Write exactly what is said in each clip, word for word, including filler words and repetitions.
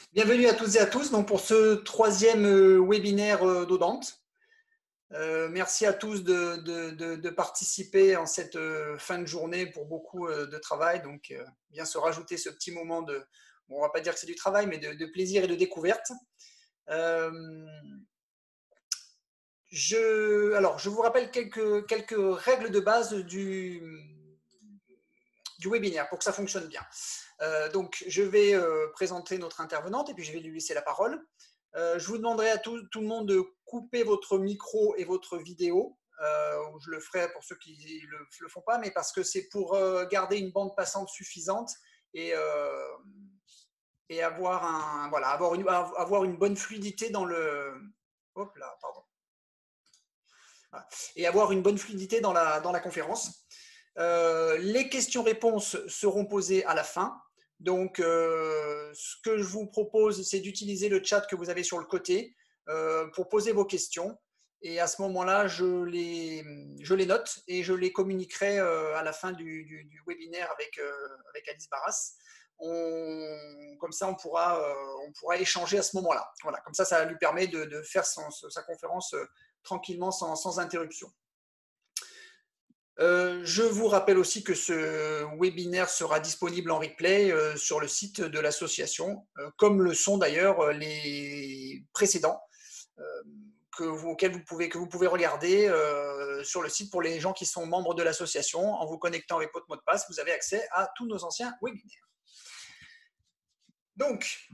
Bienvenue à toutes et à tous donc pour ce troisième euh, webinaire euh, d'Audente. Euh, merci à tous de, de, de, de participer en cette euh, fin de journée pour beaucoup euh, de travail. Donc, euh, bien se rajouter ce petit moment de, bon, on ne va pas dire que c'est du travail, mais de, de plaisir et de découverte. Euh, je, alors, je vous rappelle quelques, quelques règles de base du, du webinaire pour que ça fonctionne bien. Euh, donc, je vais euh, présenter notre intervenante et puis je vais lui laisser la parole. Euh, je vous demanderai à tout, tout le monde de couper votre micro et votre vidéo. Euh, je le ferai pour ceux qui ne le, le font pas, mais parce que c'est pour euh, garder une bande passante suffisante et, euh, et avoir, un, voilà, avoir, une, avoir une bonne fluidité dans le. Hop là, pardon. Voilà. Et avoir une bonne fluidité dans la, dans la conférence. Euh, les questions-réponses seront posées à la fin. Donc, euh, ce que je vous propose, c'est d'utiliser le chat que vous avez sur le côté euh, pour poser vos questions. Et à ce moment-là, je les, je les note et je les communiquerai euh, à la fin du, du, du webinaire avec, euh, avec Alice Barras. On, comme ça, on pourra, euh, on pourra échanger à ce moment-là. Voilà, comme ça, ça lui permet de, de faire son, sa conférence euh, tranquillement, sans, sans interruption. Euh, je vous rappelle aussi que ce webinaire sera disponible en replay euh, sur le site de l'association, euh, comme le sont d'ailleurs euh, les précédents euh, que vous, auxquels vous pouvez, que vous pouvez regarder euh, sur le site pour les gens qui sont membres de l'association. En vous connectant avec votre mot de passe, vous avez accès à tous nos anciens webinaires. Donc,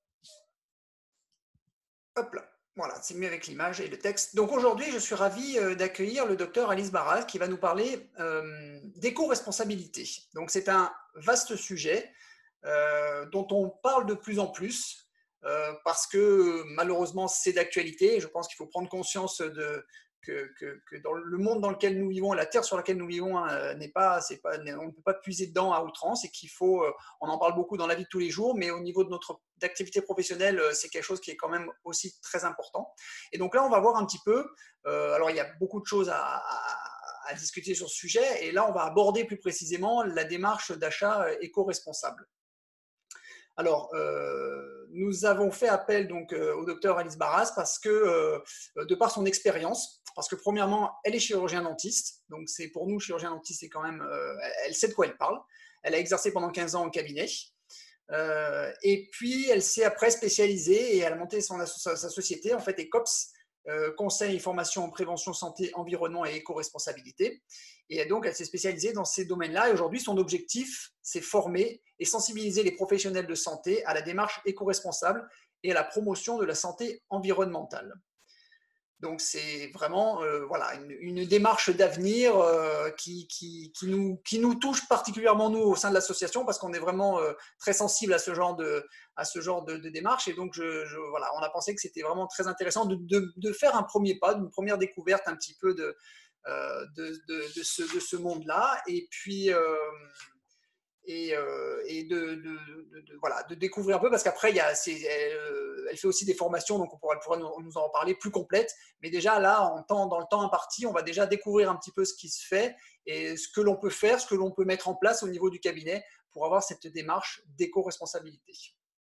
hop là. Voilà, c'est mieux avec l'image et le texte. Donc aujourd'hui, je suis ravi d'accueillir le docteur Alice Barras qui va nous parler euh, d'éco-responsabilité. Donc c'est un vaste sujet euh, dont on parle de plus en plus euh, parce que malheureusement c'est d'actualité. Je pense qu'il faut prendre conscience de, que, que, que dans le monde dans lequel nous vivons, la terre sur laquelle nous vivons, euh, n'est pas, c'est pas, on ne peut pas puiser dedans à outrance et qu'il faut, euh, on en parle beaucoup dans la vie de tous les jours, mais au niveau de notre activité professionnelle, c'est quelque chose qui est quand même aussi très important. Et donc là, on va voir un petit peu, euh, alors il y a beaucoup de choses à, à, à discuter sur ce sujet, et là, on va aborder plus précisément la démarche d'achat éco-responsable. Alors, euh, nous avons fait appel donc euh, au docteur Alice Barras parce que, euh, de par son expérience, parce que premièrement, elle est chirurgien-dentiste, donc c'est pour nous, chirurgien-dentiste, c'est quand même, euh, elle sait de quoi elle parle. Elle a exercé pendant quinze ans au cabinet. Euh, et puis, elle s'est après spécialisée et elle a monté son, sa, sa société, en fait, ECOPS, euh, Conseil, Formation en Prévention, Santé, Environnement et Éco-Responsabilité. Et donc, elle s'est spécialisée dans ces domaines-là. Et aujourd'hui, son objectif, c'est former et sensibiliser les professionnels de santé à la démarche éco-responsable et à la promotion de la santé environnementale. Donc c'est vraiment euh, voilà, une, une démarche d'avenir euh, qui, qui, qui, nous, qui nous touche particulièrement nous au sein de l'association parce qu'on est vraiment euh, très sensible à ce genre de, à ce genre de, de démarche. Et donc je, je, voilà, on a pensé que c'était vraiment très intéressant de, de, de faire un premier pas, une première découverte un petit peu de, euh, de, de, de, ce, de ce monde-là. Et puis... Euh, et, euh, et de, de, de, de, voilà, de découvrir un peu, parce qu'après, il y a, elle, elle fait aussi des formations, donc on pourra, elle pourra nous, nous en parler plus complètes. Mais déjà, là, en temps, dans le temps imparti, on va déjà découvrir un petit peu ce qui se fait et ce que l'on peut faire, ce que l'on peut mettre en place au niveau du cabinet pour avoir cette démarche d'éco-responsabilité.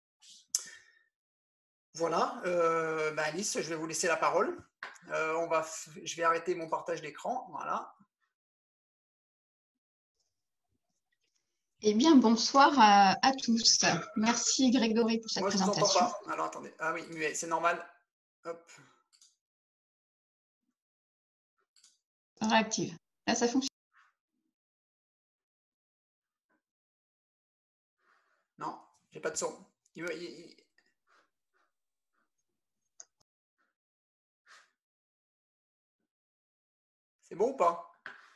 Voilà, euh, ben Alice, je vais vous laisser la parole. Euh, on va, je vais arrêter mon partage d'écran, voilà. Eh bien, bonsoir à, à tous. Merci Grégory pour cette Moi, je présentation. Moi, je ne vous entends pas. Alors, attendez. Ah oui, muet, c'est normal. Hop. Réactive. Là, ça fonctionne. Non, j'ai pas de son. Il me, il, il... C'est bon ou pas?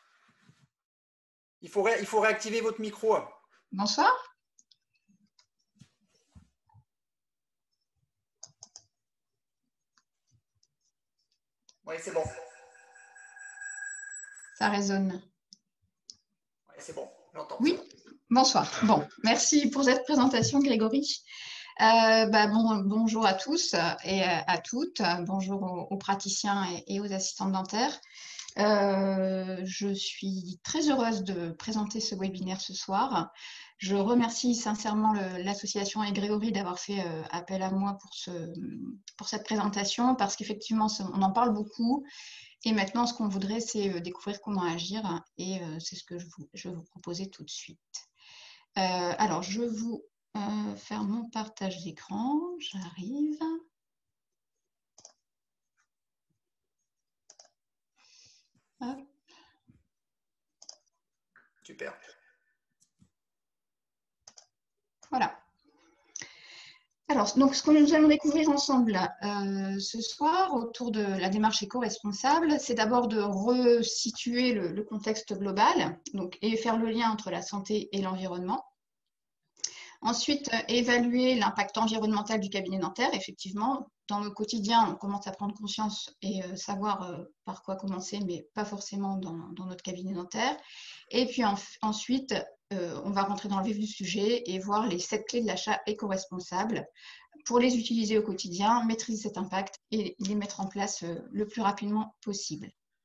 Il faut, ré, il faut réactiver votre micro. Bonsoir. Oui, c'est bon. Ça résonne. Oui, c'est bon, j'entends. Oui, bonsoir. Bon, merci pour cette présentation, Grégory. Euh, bah, bon, bonjour à tous et à toutes. Bonjour aux, aux praticiens et, et aux assistantes dentaires. Euh, je suis très heureuse de présenter ce webinaire ce soir. Je remercie sincèrement l'association et Grégory d'avoir fait euh, appel à moi pour, ce, pour cette présentation, parce qu'effectivement, on en parle beaucoup. Et maintenant, ce qu'on voudrait, c'est découvrir comment agir. Et euh, c'est ce que je, vous, je vais vous proposer tout de suite. Euh, alors, je vais vous euh, faire mon partage d'écran. J'arrive. Hop. Super. Voilà. Alors, donc, ce que nous allons découvrir ensemble euh, ce soir autour de la démarche éco-responsable, c'est d'abord de resituer le, le contexte global donc, et faire le lien entre la santé et l'environnement. Ensuite, euh, évaluer l'impact environnemental du cabinet dentaire. Effectivement, dans le quotidien, on commence à prendre conscience et euh, savoir euh, par quoi commencer, mais pas forcément dans, dans notre cabinet dentaire. Et puis en, ensuite, euh, on va rentrer dans le vif du sujet et voir les sept clés de l'achat éco-responsable pour les utiliser au quotidien, maîtriser cet impact et les mettre en place euh, le plus rapidement possible.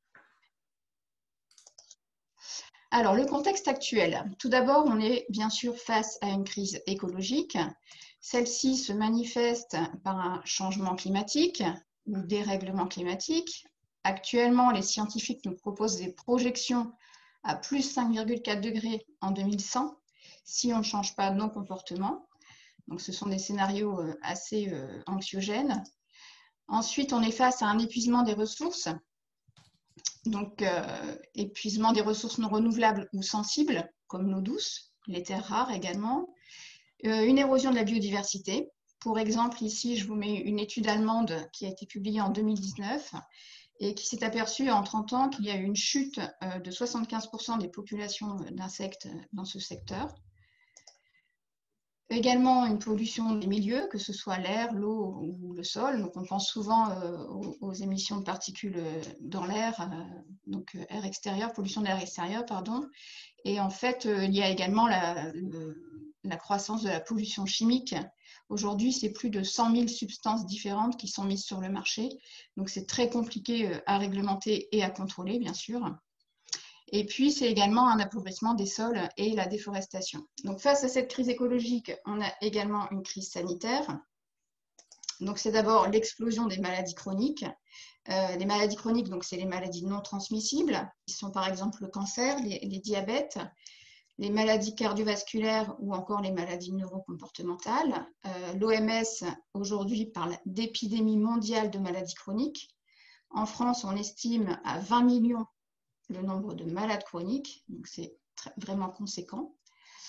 Alors, le contexte actuel. Tout d'abord, on est bien sûr face à une crise écologique. Celle-ci se manifeste par un changement climatique ou dérèglement climatique. Actuellement, les scientifiques nous proposent des projections à plus cinq virgule quatre degrés en deux mille cent si on ne change pas nos comportements. Donc, ce sont des scénarios assez anxiogènes. Ensuite, on est face à un épuisement des ressources. Donc, euh, épuisement des ressources non renouvelables ou sensibles, comme l'eau douce, les terres rares également. Euh, une érosion de la biodiversité. Pour exemple, ici, je vous mets une étude allemande qui a été publiée en deux mille dix-neuf et qui s'est aperçue en trente ans qu'il y a eu une chute euh, de soixante-quinze pour cent des populations d'insectes dans ce secteur. Également une pollution des milieux, que ce soit l'air, l'eau ou le sol. Donc on pense souvent euh, aux, aux émissions de particules dans l'air, euh, donc euh, air extérieur, pollution de l'air extérieur, pardon. Et en fait, euh, il y a également la, le, la croissance de la pollution chimique. Aujourd'hui, c'est plus de cent mille substances différentes qui sont mises sur le marché. Donc c'est très compliqué euh, à réglementer et à contrôler, bien sûr. Et puis, c'est également un appauvrissement des sols et la déforestation. Donc, face à cette crise écologique, on a également une crise sanitaire. Donc, c'est d'abord l'explosion des maladies chroniques. Euh, les maladies chroniques, donc, c'est les maladies non transmissibles, qui sont par exemple le cancer, les, les diabètes, les maladies cardiovasculaires ou encore les maladies neurocomportementales. Euh, L'O M S, aujourd'hui, parle d'épidémie mondiale de maladies chroniques. En France, on estime à vingt millions le nombre de malades chroniques, donc c'est vraiment conséquent.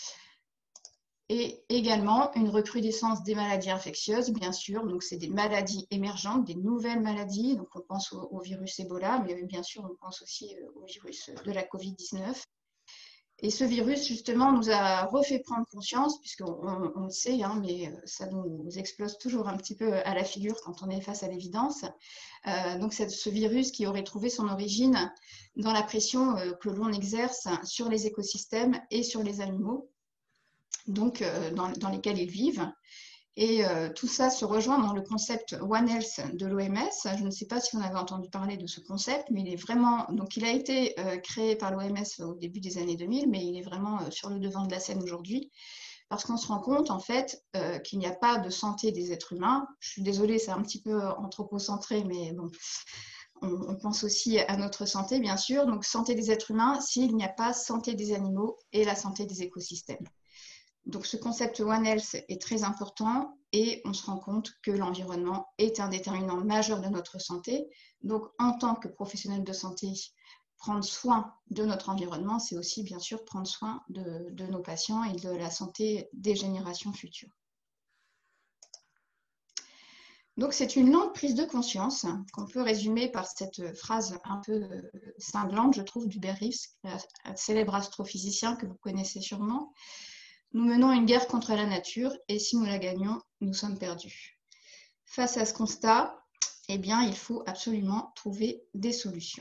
Et également une recrudescence des maladies infectieuses, bien sûr, donc c'est des maladies émergentes, des nouvelles maladies, donc on pense au, au virus Ebola, mais bien sûr on pense aussi au virus de la covid dix-neuf. Et ce virus, justement, nous a refait prendre conscience, puisqu'on on, on le sait, hein, mais ça nous explose toujours un petit peu à la figure quand on est face à l'évidence. Euh, donc, c'est ce virus qui aurait trouvé son origine dans la pression euh, que l'on exerce sur les écosystèmes et sur les animaux, donc euh, dans, dans lesquels ils vivent. Et euh, tout ça se rejoint dans le concept One Health de l'O M S. Je ne sais pas si vous en avez entendu parler de ce concept, mais il est vraiment, donc il a été euh, créé par l'O M S au début des années deux mille, mais il est vraiment euh, sur le devant de la scène aujourd'hui, parce qu'on se rend compte en fait euh, qu'il n'y a pas de santé des êtres humains. Je suis désolée, c'est un petit peu anthropocentré, mais bon, on, on pense aussi à notre santé, bien sûr. Donc santé des êtres humains, s'il n'y a pas santé des animaux et la santé des écosystèmes. Donc, ce concept One Health est très important et on se rend compte que l'environnement est un déterminant majeur de notre santé. Donc, en tant que professionnel de santé, prendre soin de notre environnement, c'est aussi bien sûr prendre soin de, de nos patients et de la santé des générations futures. Donc, c'est une longue prise de conscience qu'on peut résumer par cette phrase un peu cinglante, je trouve, d'Hubert Reeves, un célèbre astrophysicien que vous connaissez sûrement. Nous menons une guerre contre la nature et si nous la gagnons, nous sommes perdus. Face à ce constat, eh bien, il faut absolument trouver des solutions.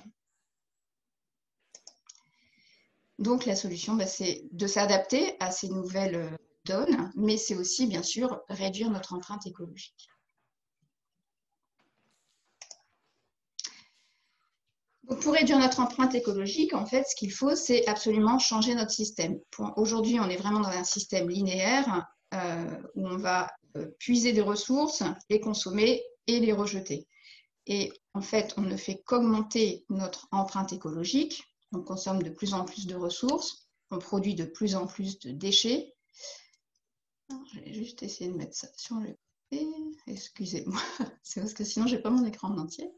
Donc, la solution, bah, c'est de s'adapter à ces nouvelles donnes, mais c'est aussi, bien sûr, réduire notre empreinte écologique. Donc, pour réduire notre empreinte écologique, en fait, ce qu'il faut, c'est absolument changer notre système. Aujourd'hui, on est vraiment dans un système linéaire euh, où on va euh, puiser des ressources, les consommer et les rejeter. Et en fait, on ne fait qu'augmenter notre empreinte écologique. On consomme de plus en plus de ressources, on produit de plus en plus de déchets. Je vais juste essayer de mettre ça sur le côté. Excusez-moi, c'est parce que sinon, je n'ai pas mon écran en entier.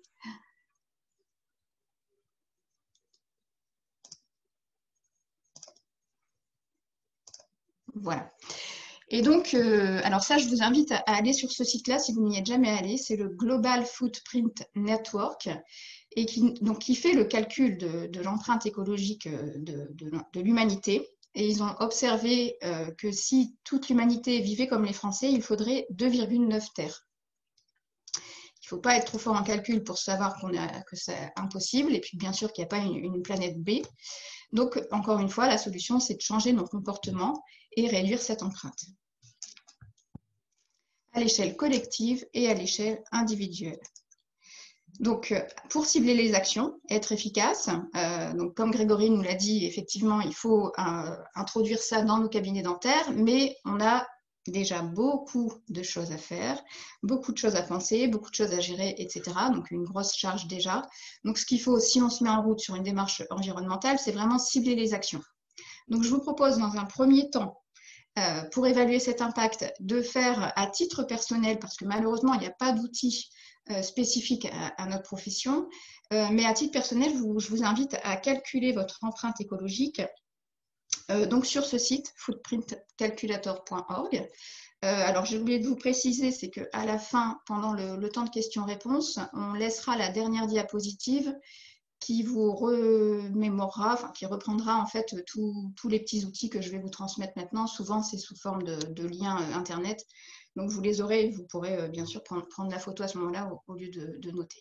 Voilà. Et donc, euh, alors ça, je vous invite à aller sur ce site-là si vous n'y êtes jamais allé. C'est le Global Footprint Network et qui, donc, qui fait le calcul de, de l'empreinte écologique de, de, de l'humanité. Et ils ont observé euh, que si toute l'humanité vivait comme les Français, il faudrait deux virgule neuf terres. Il ne faut pas être trop fort en calcul pour savoir qu'on a, que c'est impossible. Et puis, bien sûr, qu'il n'y a pas une, une planète B. Donc, encore une fois, la solution, c'est de changer nos comportements et réduire cette empreinte à l'échelle collective et à l'échelle individuelle. Donc, pour cibler les actions, être efficace, euh, donc comme Grégory nous l'a dit, effectivement, il faut euh, introduire ça dans nos cabinets dentaires, mais on a déjà beaucoup de choses à faire, beaucoup de choses à penser, beaucoup de choses à gérer, et cetera. Donc, une grosse charge déjà. Donc, ce qu'il faut, si on se met en route sur une démarche environnementale, c'est vraiment cibler les actions. Donc, je vous propose dans un premier temps, euh, pour évaluer cet impact, de faire à titre personnel, parce que malheureusement, il n'y a pas d'outils euh, spécifiques à, à notre profession, euh, mais à titre personnel, je vous, je vous invite à calculer votre empreinte écologique euh, donc sur ce site, footprint calculator point org. Euh, alors, j'ai oublié de vous préciser, c'est qu'à la fin, pendant le, le temps de questions-réponses, on laissera la dernière diapositive qui vous remémorera, enfin, qui reprendra en fait tous les petits outils que je vais vous transmettre maintenant. Souvent, c'est sous forme de, de liens Internet. Donc, vous les aurez et vous pourrez euh, bien sûr prendre, prendre la photo à ce moment-là au, au lieu de, de noter.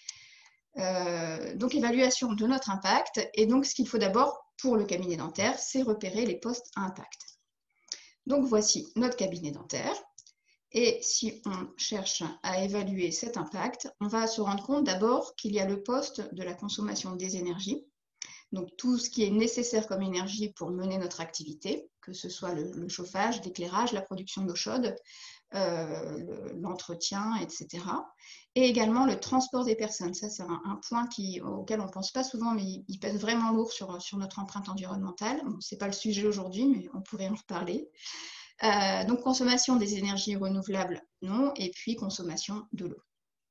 Euh, donc, évaluation de notre impact. Et donc, ce qu'il faut d'abord pour le cabinet dentaire, c'est repérer les postes à impact. Donc, voici notre cabinet dentaire. Et si on cherche à évaluer cet impact, on va se rendre compte d'abord qu'il y a le poste de la consommation des énergies, donc tout ce qui est nécessaire comme énergie pour mener notre activité, que ce soit le, le chauffage, l'éclairage, la production d'eau chaude, euh, l'entretien, et cetera. Et également le transport des personnes. Ça, c'est un, un point qui, auquel on ne pense pas souvent, mais il, il pèse vraiment lourd sur, sur notre empreinte environnementale. Bon, ce n'est pas le sujet aujourd'hui, mais on pourrait en reparler. Euh, donc, consommation des énergies renouvelables, non, et puis consommation de l'eau.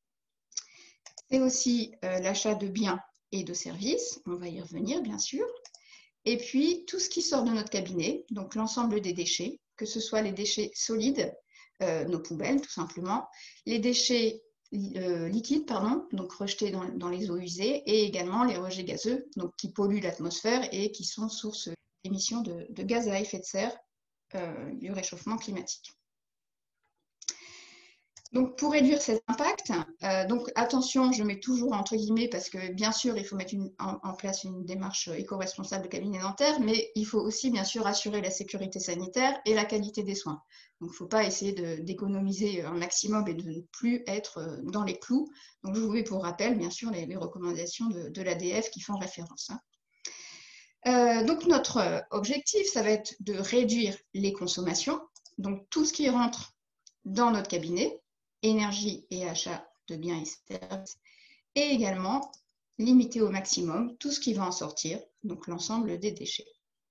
C'est aussi euh, l'achat de biens et de services, on va y revenir bien sûr, et puis tout ce qui sort de notre cabinet, donc l'ensemble des déchets, que ce soit les déchets solides, euh, nos poubelles tout simplement, les déchets euh, liquides, pardon, donc rejetés dans, dans les eaux usées, et également les rejets gazeux, donc qui polluent l'atmosphère et qui sont source d'émissions de, de gaz à effet de serre Euh, du réchauffement climatique. Donc, pour réduire cet impact, euh, donc attention, je mets toujours entre guillemets parce que bien sûr, il faut mettre une, en, en place une démarche éco-responsable de cabinet dentaire, mais il faut aussi bien sûr assurer la sécurité sanitaire et la qualité des soins. Donc, il ne faut pas essayer d'économiser un maximum et de ne plus être dans les clous. Donc, je vous mets pour rappel, bien sûr, les, les recommandations de, de l'A D F qui font référence. Hein. Euh, donc, notre objectif, ça va être de réduire les consommations, donc tout ce qui rentre dans notre cabinet, énergie et achat de biens et services, et également limiter au maximum tout ce qui va en sortir, donc l'ensemble des déchets.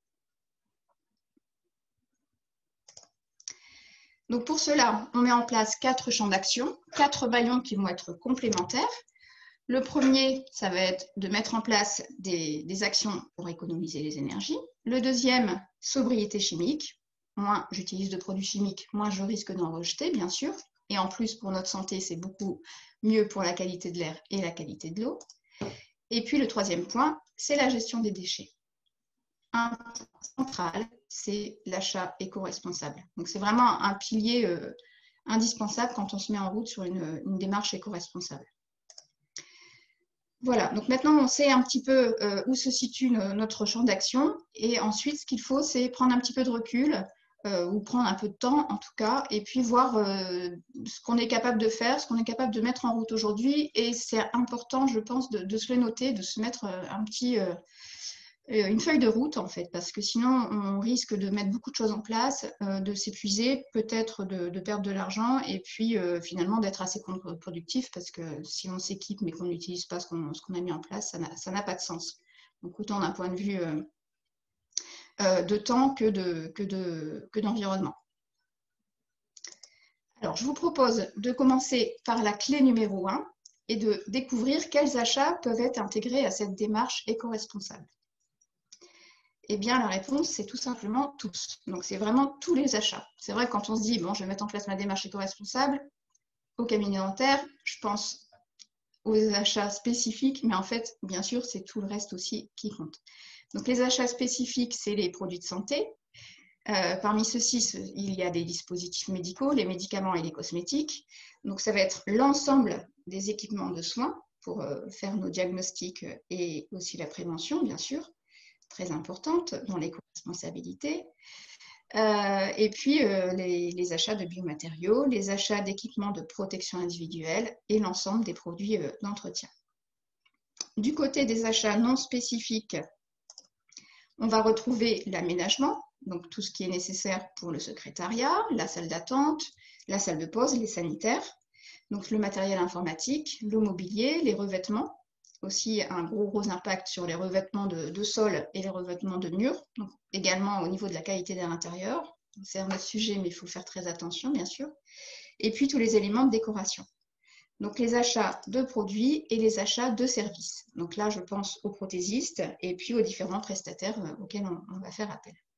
Donc, pour cela, on met en place quatre champs d'action, quatre maillons qui vont être complémentaires. Le premier, ça va être de mettre en place des, des actions pour économiser les énergies. Le deuxième, sobriété chimique. Moins j'utilise de produits chimiques, moins je risque d'en rejeter, bien sûr. Et en plus, pour notre santé, c'est beaucoup mieux pour la qualité de l'air et la qualité de l'eau. Et puis, le troisième point, c'est la gestion des déchets. Un point central, c'est l'achat éco-responsable. Donc, c'est vraiment un pilier euh, indispensable quand on se met en route sur une, une démarche éco-responsable. Voilà, donc maintenant on sait un petit peu euh, où se situe no- notre champ d'action et ensuite ce qu'il faut c'est prendre un petit peu de recul, euh, ou prendre un peu de temps en tout cas, et puis voir euh, ce qu'on est capable de faire, ce qu'on est capable de mettre en route aujourd'hui. Et c'est important, je pense, de, de se le noter, de se mettre un petit, euh, une feuille de route en fait, parce que sinon on risque de mettre beaucoup de choses en place, euh, de s'épuiser, peut-être de, de perdre de l'argent, et puis euh, finalement d'être assez contre-productif, parce que si on s'équipe mais qu'on n'utilise pas ce qu'on ce qu'on a mis en place, ça n'a pas de sens. Donc autant d'un point de vue euh, euh, de temps que de, que de, que d'environnement. Alors, je vous propose de commencer par la clé numéro un et de découvrir quels achats peuvent être intégrés à cette démarche éco-responsable. Eh bien, la réponse, c'est tout simplement tous. Donc, c'est vraiment tous les achats. C'est vrai que quand on se dit, bon, je vais mettre en place ma démarche éco-responsable, au cabinet dentaire, je pense aux achats spécifiques, mais en fait, bien sûr, c'est tout le reste aussi qui compte. Donc, les achats spécifiques, c'est les produits de santé. Euh, parmi ceux-ci, il y a des dispositifs médicaux, les médicaments et les cosmétiques. Donc, ça va être l'ensemble des équipements de soins pour euh, faire nos diagnostics et aussi la prévention, bien sûr, très importante dans l'éco-responsabilité. Euh, et puis, euh, les, les achats de biomatériaux, les achats d'équipements de protection individuelle et l'ensemble des produits euh, d'entretien. Du côté des achats non spécifiques, on va retrouver l'aménagement, donc tout ce qui est nécessaire pour le secrétariat, la salle d'attente, la salle de pause, les sanitaires, donc le matériel informatique, le mobilier, les revêtements, aussi un gros gros impact sur les revêtements de, de sol et les revêtements de murs, donc également au niveau de la qualité d'air intérieur. C'est un autre sujet, mais il faut faire très attention, bien sûr. Et puis tous les éléments de décoration. Donc les achats de produits et les achats de services. Donc là, je pense aux prothésistes et puis aux différents prestataires auxquels on, on va faire appel.